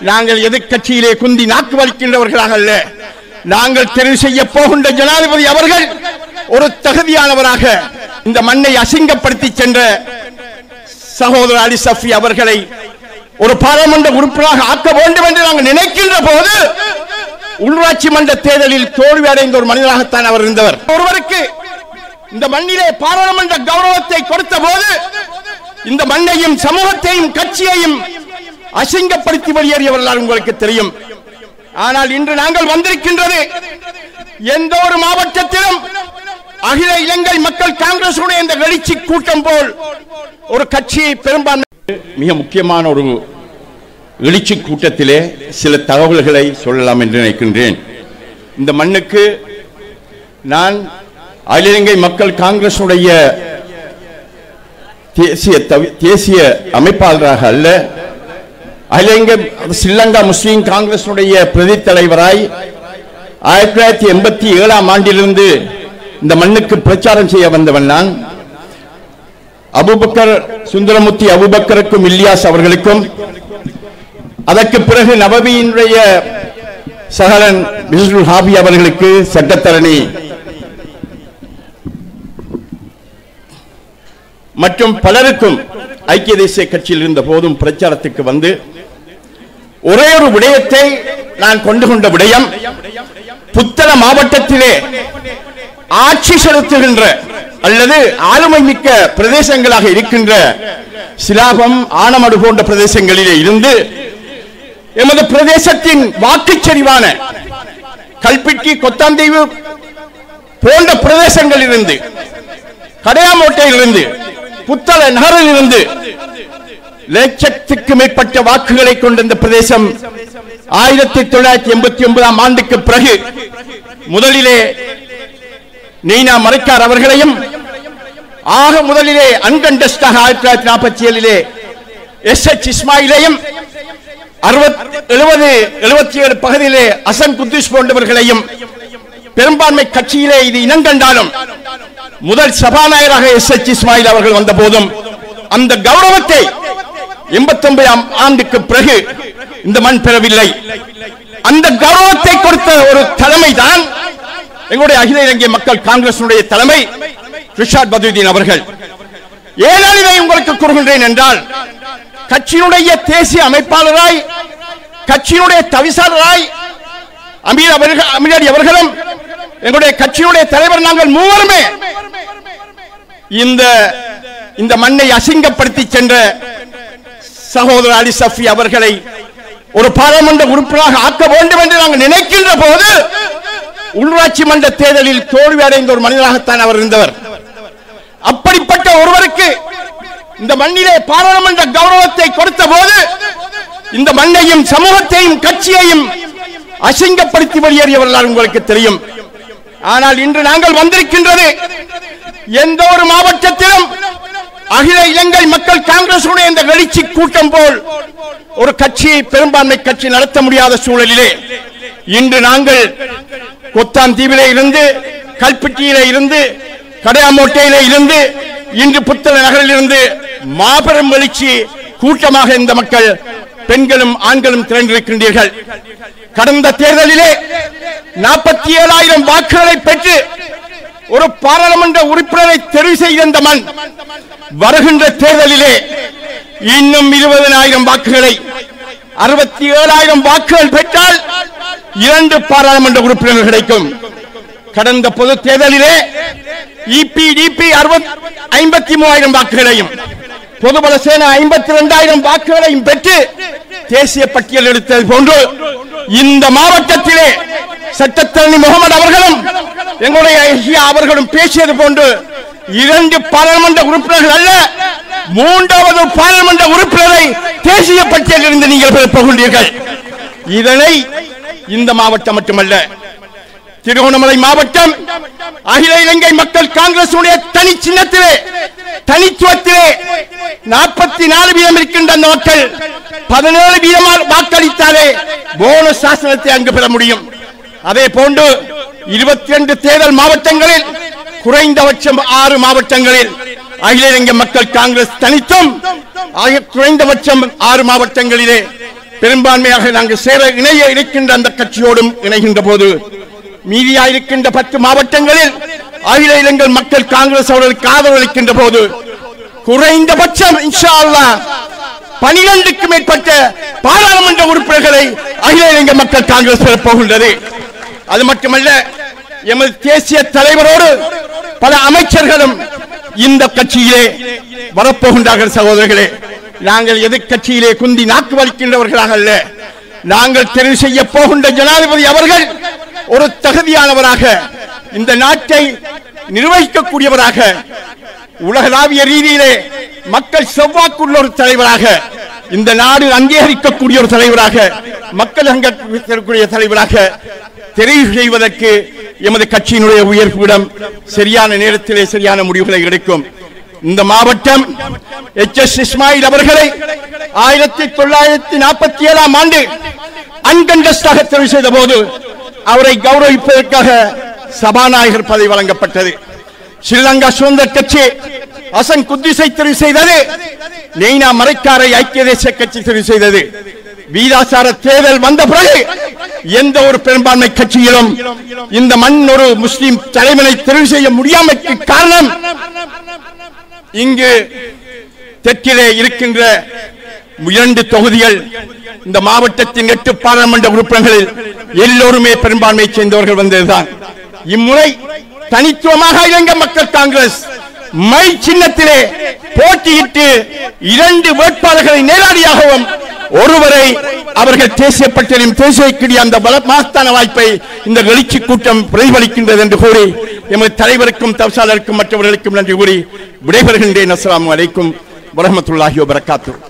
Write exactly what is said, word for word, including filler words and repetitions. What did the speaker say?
நாங்கள் எதிர்க்கட்சியிலே குந்தி நாக்கு வலிக்கின்றவர்களாக அல்ல. நாங்கள் தெரிவு செய்ய போகின்ற ஜனாதிபதி அவர்கள் ஒரு தகுதியானவராக இந்த மண்ணை அசிங்கப்படுத்தி சென்ற சகோதரர் அலி சஃபி அவர்களை ஒரு பாராளுமன்ற உறுப்பினராக ஆக்க வேண்டும் என்று நாங்கள் நினைக்கின்ற போது உள்ளாட்சி மன்ற தேர்தலில் தோல்வி அடைந்த ஒரு மனிதராகத்தான் அவர் இருந்தவர். ஒருவருக்கு இந்த மண்ணிலே பாராளுமன்ற கௌரவத்தை கொடுத்த போது இந்த மண்ணையும் சமூகத்தையும் கட்சியையும் அசிங்கப்படுத்தி வெளியேறியவர்களால் உங்களுக்கு தெரியும். ஆனால் இன்று நாங்கள் வந்திருக்கின்றது எந்த ஒரு மாவட்டத்திலும் அகில இலங்கை மக்கள் காங்கிரஸ் இந்த எழுச்சி கூட்டம் போல் ஒரு கட்சியை பெரும்பான்மை மிக முக்கியமான ஒரு எழுச்சி கூட்டத்திலே சில தகவல்களை சொல்லலாம் என்று நினைக்கின்றேன். இந்த மண்ணுக்கு நான் அகில இலங்கை மக்கள் காங்கிரஸ் தேசிய தேசிய அமைப்பாளராக அல்ல, அகில இலங்கை ஸ்ரீலங்கா முஸ்லீம் காங்கிரஸ் பிரதி தலைவராய் ஆயிரத்தி தொள்ளாயிரத்தி எண்பத்தி ஏழாம் ஆண்டிலிருந்து இந்த மண்ணுக்கு பிரச்சாரம் செய்ய வந்தவன் நான். அபுபக்கர் சுந்தரமூர்த்தி அபுபக்கருக்கும் இல்யாஸ் அவர்களுக்கும் அதற்கு பிறகு நவவியினுடைய சகலன் பிஸ்ருல் ஹாபி அவர்களுக்கு சட்டத்தரணி மற்றும் பலருக்கும் ஐக்கிய தேசிய கட்சியில் இருந்த போதும் பிரச்சாரத்துக்கு வந்து ஒரே ஒரு விடயத்தை நான் கொண்டு கொண்ட விடயம், புத்தள மாவட்டத்திலே ஆட்சி செலுத்துகின்ற அல்லது ஆளுமை மிக்க பிரதேசங்களாக இருக்கின்ற சிலாபம் ஆனமடு போன்ற பிரதேசங்களிலே இருந்து எமது பிரதேசத்தின் வாக்குச்சரிவான கல்பிட்டி கொத்தாந்தீவு போன்ற பிரதேசங்களில் இருந்து கடையாமோட்டையிலிருந்து புத்தள நகரில் இருந்து லட்சத்துக்கு மேற்பட்ட வாக்குகளை கொண்ட இந்த பிரதேசம் ஆயிரத்தி தொள்ளாயிரத்தி எண்பத்தி ஒன்பதாம் ஆண்டுக்கு பிறகு முதலிலே நீனா மரைக்கார் அவர்களையும் ஆக முதலிலே அன்கண்டஸ்டாக ஆயிரத்தி தொள்ளாயிரத்தி நாற்பத்தி ஏழிலே எஸ் எச் இஸ்மாயிலையும் எழுபது எழுபத்தி ஏழு பகுதியிலே அசன் குத்துஸ் போன்றவர்களையும் பெரும்பான்மை கட்சியிலே இது இனங்கண்டாலும் முதல் சபாநாயகராக எஸ் எச் இஸ்மாயில் அவர்கள் வந்த போதும் அந்த கௌரவத்தை எண்பத்தி ஒன்பதாம் ஆண்டுக்கு பிறகு இந்த மண் பெறவில்லை. அந்த கௌரவத்தை கொடுத்த ஒரு தலைமை தான் எங்களுடைய அகில இலங்கை மக்கள் காங்கிரஸ் தலைமை ரிஷாட் பதுதீன் அவர்கள். ஏனால் இதை உங்களுக்கு கூறுகின்றேன் என்றால், கட்சியினுடைய தேசிய அமைப்பாளராய் கட்சியினுடைய தவிசாளராய் அமீர் அவர்கள் அமீர் அவர்களும் எங்களுடைய கட்சியினுடைய தலைவர் நாங்கள் மூவருமே இந்த இந்த மண்ணை அசிங்கப்படுத்தி சென்ற சகோதரர் அலி சஃபி அவர்களை ஒரு பாராளுமன்ற உறுப்பினராக ஆக்க வேண்டும் என்று நாங்கள் நினைக்கின்ற போது உள்ளாட்சி மன்ற தேர்தலில் தோல்வி அடைந்த ஒரு மனிதராகத்தான் அவர் இருந்தவர். அப்படிப்பட்ட ஒருவருக்கு இந்த மண்ணிலே பாராளுமன்ற கௌரவத்தை கொடுத்த போது இந்த மண்ணையும் சமூகத்தையும் கட்சியையும் அசிங்கப்படுத்தி வெளியேறியவர்களால் உங்களுக்கு தெரியும். ஆனால் இன்று நாங்கள் வந்திருக்கின்றது எந்த ஒரு மாவட்டத்திலும் அகில இலங்கை மக்கள் காங்கிரஸ் இந்த எழுச்சி கூட்டம் போல் ஒரு கட்சியை பெரும்பான்மை கட்சி நடத்த முடியாத சூழலிலே இன்று நாங்கள் கொத்தாந்தீவிலே இருந்து கல்பிட்டியிலே இருந்து கடையாமோட்டையிலே இருந்து இன்று புத்தள நகரில் இருந்து மாபெரும் எழுச்சி கூட்டமாக இந்த மக்கள் பெண்களும் ஆண்களும் திரண்டிருக்கின்றீர்கள். கடந்த தேர்தலிலே நாற்பத்தி ஏழாயிரம் வாக்குகளை பெற்று ஒரு பாராளுமன்ற உறுப்பினரை தெரிவு செய்த மண் வருகின்ற தேர்தலிலே இன்னும் இருபதாயிரம் வாக்குகளை அறுபத்தி ஏழாயிரம் வாக்குகள் பெற்றால் இரண்டு பாராளுமன்ற உறுப்பினர்கள் கிடைக்கும். கடந்த பொது தேர்தலிலே இபிடிபி ஐம்பத்தி மூவாயிரம் வாக்குகளையும் பொதுபல சேனா ஐம்பத்தி இரண்டாயிரம் வாக்குகளையும் பெற்று தேசிய பட்டியல் எடுத்தது போன்று இந்த மாவட்டத்திலே சட்டத்தரணி முகமது அவர்களும் எங்களுடைய அவர்களும் பேசியது போன்று இரண்டு பாராளுமன்ற உறுப்பினர்கள் அல்ல, மூன்றாவது பாராளுமன்ற உறுப்பினரை தேசிய பட்டியலில் இருந்து நீங்கள் பெறப் போகின்றீர்கள். இதனை இந்த மாவட்டம் மட்டுமல்ல, திருகோணமலை மாவட்டம் அகில இலங்கை மக்கள் காங்கிரஸ் தனி சின்னத்திலே தனித்துவத்திலே நாற்பத்தி நாலு வீதம் இருக்கின்ற அந்த மக்கள் பதினேழு வீதமாக வாக்களித்தாலே போனஸ் சாசனத்தை அங்கு பெற முடியும். அதே போன்று இருபத்தி இரண்டு தேர்தல் மாவட்டங்களில் குறைந்தபட்சம் ஆறு மாவட்டங்களில் அகில இலங்கை மக்கள் காங்கிரஸ் தனித்தும் குறைந்தபட்சம் ஆறு மாவட்டங்களிலே பெரும்பான்மையாக நாங்கள் சேர இணைய இருக்கின்ற அந்த கட்சியோடும் இணைகின்ற போது மீதியா இருக்கின்ற பத்து மாவட்டங்களில் அகில இலங்கை மக்கள் காங்கிரஸ் அவர்களுக்கு ஆதரவளிக்கின்ற போது குறைந்தபட்சம் இன்ஷா அல்லாஹ் பனிரெண்டுக்கு மேற்பட்ட பாராளுமன்ற உறுப்பினர்களை அகில இலங்கை மக்கள் காங்கிரஸ் பெறப் போகின்றது. அது மட்டுமல்ல, எமது தேசிய தலைவரோடு பல அமைச்சர்களும் இந்த கட்சியிலே வரப்போகின்றார்கள். சகோதரர்களே, நாங்கள் எதிர்கட்சியிலே குந்தி நாக்கு வலிக்கின்றவர்களாக அல்ல. நாங்கள் தெரிவு செய்ய போகின்ற ஜனாதிபதி அவர்கள் ஒரு தகுதியானவராக, இந்த நாட்டை நிர்வகிக்கக்கூடியவராக, உலகளாவிய ரீதியிலே மக்கள் செல்வாக்குள்ள ஒரு தலைவராக, இந்த நாடு அங்கீகரிக்கக்கூடிய ஒரு தலைவராக, மக்கள் அங்கீகரிக்கக்கூடிய தலைவராக தெரிவு செய்வதற்கு எமது கட்சியினுடைய உயர்விடம் சரியான நேரத்திலே சரியான முடிவுகளை எடுக்கும். இந்த மாவட்டம் எச் எஸ் இஸ்மாயில் அவர்களை ஆயிரத்தி தொள்ளாயிரத்தி நாற்பத்தி ஏழாம் ஆண்டு அன்கண்டஸ்டாக தெரிவு செய்த போது அவரை கௌரவிப்பதற்காக சபாநாயகர் பதவி வழங்கப்பட்டது. ஸ்ரீலங்கா சுதந்திர கட்சி ஹசன் குத்யூஸை தெரிவு செய்தது. நெய்னா மரைக்காரை ஐக்கிய தேசிய கட்சி தெரிவு செய்தது. வீதாசார தேர்தல் வந்த பிறகு எந்த ஒரு பெரும்பான்மை கட்சியிலும் இந்த மண் ஒரு முஸ்லிம் தலைவனை தெரிவு செய்ய முடியாமைக்கு காரணம் இங்கு தெற்கிலே இருக்கின்ற இரண்டு தொகுதிகள், இந்த மாவட்டத்தின் எட்டு பாராளுமன்ற உறுப்பினர்களில் எல்லோருமே பெரும்பான்மையை சேர்ந்தவர்கள் வந்ததுதான். இம்முறை தனித்துவமாக இலங்கை மக்கள் காங்கிரஸ் மை சின்னத்திலே போட்டியிட்டு இரண்டு வேட்பாளர்களை நேரடியாகவும் ஒருவரை அவர்கள் தேசிய பட்டியலில் தேசிய அந்த மாஸ்தான வாய்ப்பை இந்த எழுச்சி கூட்டம் பிரதிபலிக்கின்றது என்று கூறி எமது தலைவருக்கும் தவசாளருக்கும் மற்றவர்களுக்கும் நன்றி கூறி விடைபெறுகின்றேன். அஸ்ஸலாமு அலைக்கும் வரஹ்மத்துல்லாஹி வபரகாத்துஹு.